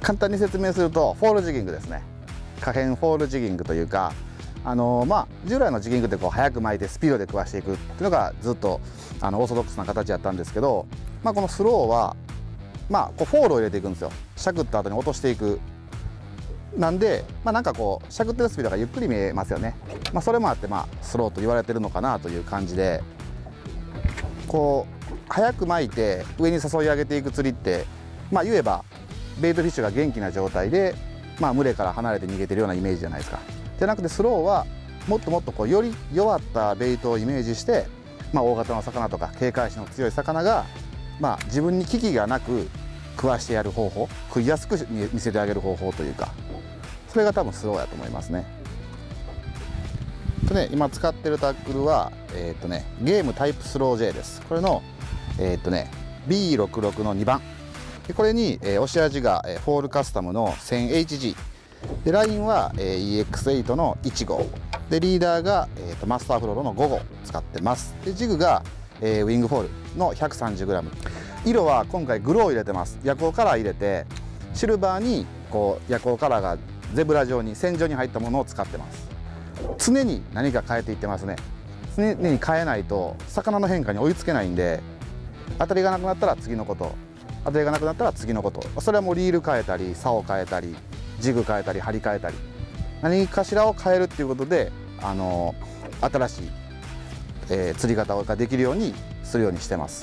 簡単に説明するとフォールジギングですね。可変フォールジギングというか、従来のジギングってこう早く巻いてスピードで食わしていくっていうのがずっとオーソドックスな形やったんですけど、このスローはこうフォールを入れていくんですよ。しゃくった後に落としていく。なんで、なんかこうしゃくってるスピードがゆっくり見えますよね。それもあってスローと言われてるのかなという感じで、こう早く巻いて上に誘い上げていく釣りって、言えばベイトフィッシュが元気な状態で、群れから離れて逃げてるようなイメージじゃないですか。じゃなくてスローはもっともっとこうより弱ったベイトをイメージして、大型の魚とか警戒心の強い魚が、自分に危機がなく食わしてやる方法、食いやすく見せてあげる方法というか、それが多分スローやと思いますね。今使ってるタックルは、ゲームタイプスロー J です。これの、B66 の2番で、これに、押し味がフォールカスタムの 1000HG で、ラインは EX8 の1号で、リーダーが、マスターフロロの5号使ってます。でジグが、ウィングフォールの 130g。 色は今回グロー入れてます。夜光カラー入れて、シルバーにこう夜光カラーがゼブラ状に線状に入ったものを使ってます。常に何か変えていってますね。常に変えないと魚の変化に追いつけないんで、当たりがなくなったら次のこと、当たりがなくなったら次のこと、それはもうリール変えたり竿変えたりジグ変えたり針変えたり、何かしらを変えるっていうことで新しい、釣り方ができるようにするようにしてます。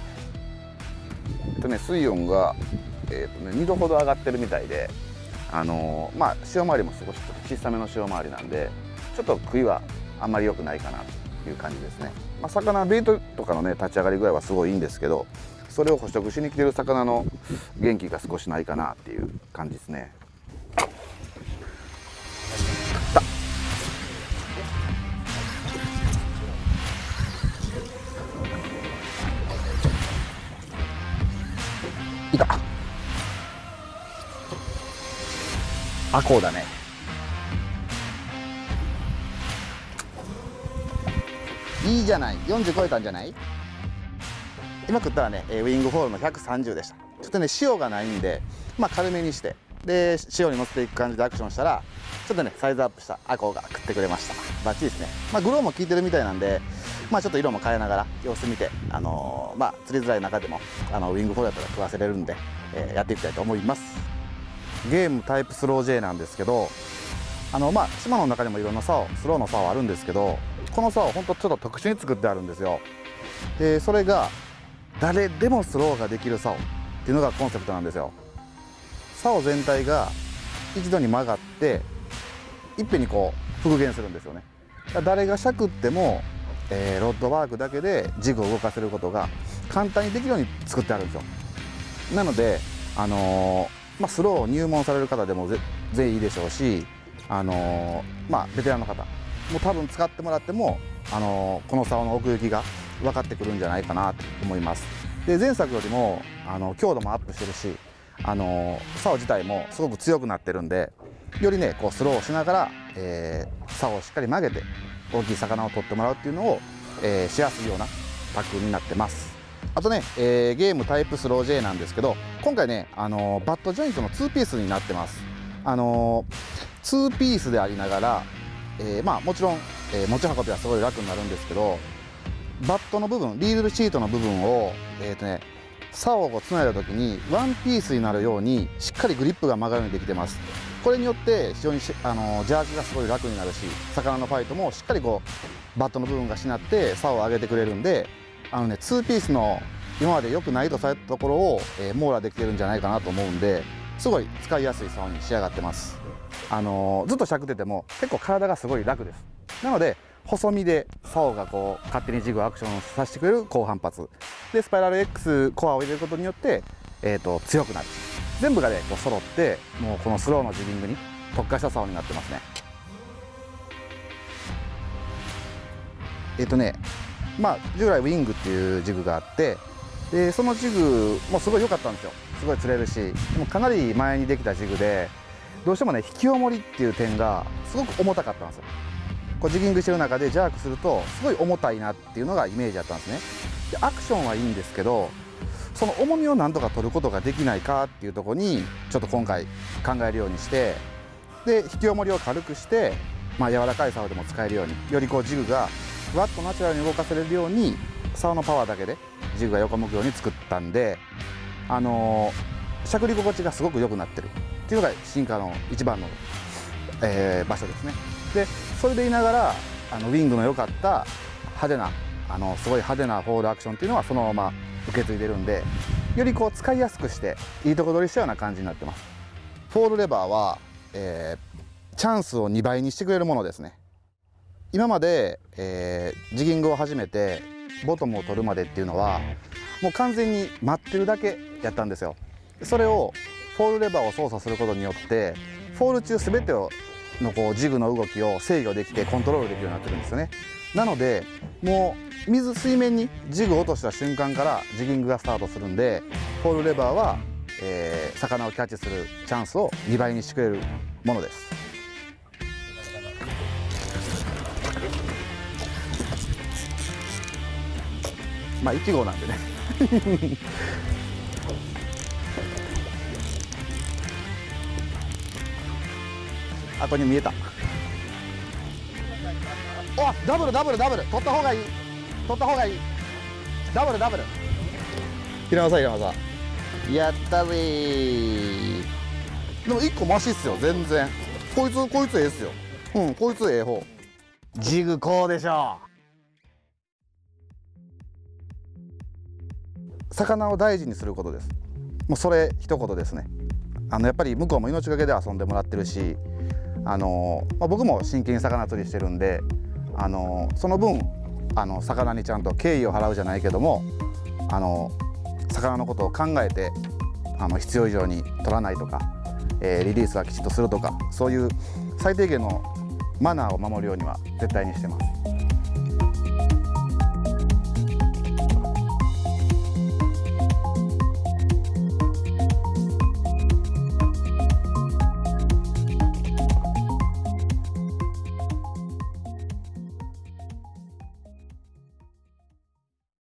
水温が、2度ほど上がってるみたいで、潮回りも少しちょっと小さめの潮回りなんで、ちょっと食いはあんまり良くないかなという感じですね。魚ベイトとかのね立ち上がり具合はすごいいいんですけど、それを捕食しに来てる魚の元気が少しないかなっていう感じですね。いた。あ、こうだね。いいじゃない。40超えたんじゃない？今食ったらね、ウィングフォールの130でした。ちょっとね塩がないんで、軽めにして、で塩に乗せていく感じでアクションしたら、ちょっとねサイズアップしたアコウが食ってくれました。バッチリですね。グローも効いてるみたいなんで、ちょっと色も変えながら様子見て、釣りづらい中でもウィングフォールだったら食わせれるんで、やっていきたいと思います。ゲームタイプスロー J なんですけど、島の中にもいろんなスローの竿あるんですけど、この竿は本当ちょっと特殊に作ってあるんですよ。でそれが誰でもスローができる竿っていうのがコンセプトなんですよ。竿全体が一度に曲がっていっぺんにこう復元するんですよね。誰がしゃくっても、ロッドワークだけでジグを動かせることが簡単にできるように作ってあるんですよ。なので、スローを入門される方でも全然いいでしょうし、ベテランの方も多分使ってもらっても、この竿の奥行きが分かってくるんじゃないかなと思います。で前作よりも強度もアップしてるし、竿自体もすごく強くなってるんで、よりねこうスローをしながら、竿をしっかり曲げて大きい魚を取ってもらうっていうのを、しやすいようなタックルになってます。あとね、ゲームタイプスロー J なんですけど、今回ねバットジョイントの2ピースになってます。2ピースでありながら、もちろん、持ち運びはすごい楽になるんですけど、バットの部分、リールシートの部分を竿をつないだ時にワンピースになるようにしっかりグリップが曲がるようにできてます。これによって非常にジャークがすごい楽になるし、魚のファイトもしっかりこうバットの部分がしなって竿を上げてくれるんで、2ピースの今まで良くないとされたところを、網羅できてるんじゃないかなと思うんで、すごい使いやすい竿に仕上がってます。ずっとしゃくってても結構体がすごい楽です。なので細身で竿がこう勝手にジグアクションさせてくれる高反発で、スパイラル X コアを入れることによって、強くなる。全部がねこう揃って、もうこのスローのジギングに特化した竿になってますね。従来ウィングっていうジグがあって、でそのジグもすごい良かったんですよ。すごい釣れるし、でもかなり前にできたジグで、どうしてもね引き重りっていう点がすごく重たかったんですよ。こうジギングしてる中でジャークするとすごい重たいなっていうのがイメージだったんですね。でアクションはいいんですけど、 その重みをなんとか取ることができないかっていうところにちょっと今回考えるようにして、で引き重りを軽くして、柔らかい竿でも使えるように、よりこうジグがふわっとナチュラルに動かせれるように竿のパワーだけでジグが横向くように作ったんで、しゃくり心地がすごく良くなってるっていうのが進化の一番の、場所ですね。でそれでいながらウィングの良かった派手なすごい派手なフォールアクションっていうのはそのまま受け継いでるんで、よりこう使いやすくしていいとこ取りしたような感じになってます。フォールレバーは、チャンスを2倍にしてくれるものですね。今まで、ジギングを始めてボトムを取るまでっていうのはもう完全に待ってるだけやったんですよ。それをフォールレバーを操作することによってフォール中全てのこうジグの動きを制御できてコントロールできるようになってるんですよね。なのでもう水面にジグを落とした瞬間からジギングがスタートするんで、フォールレバーは、魚をキャッチするチャンスを2倍にしてくれるものです。1号なんでねあ、ここに見えた。お、ダブル取った方がいい、ダブル平間さんやったぜー。でも1個マシっすよ、全然。こいつええっすよ。こいつええ方。ジグこうでしょう。魚を大事にすることです。もうそれ一言ですね。やっぱり向こうも命がけで遊んでもらってるし、僕も真剣に魚釣りしてるんで、その分魚にちゃんと敬意を払うじゃないけども、魚のことを考えて必要以上に取らないとか、リリースはきちっとするとか、そういう最低限のマナーを守るようには絶対にしてます。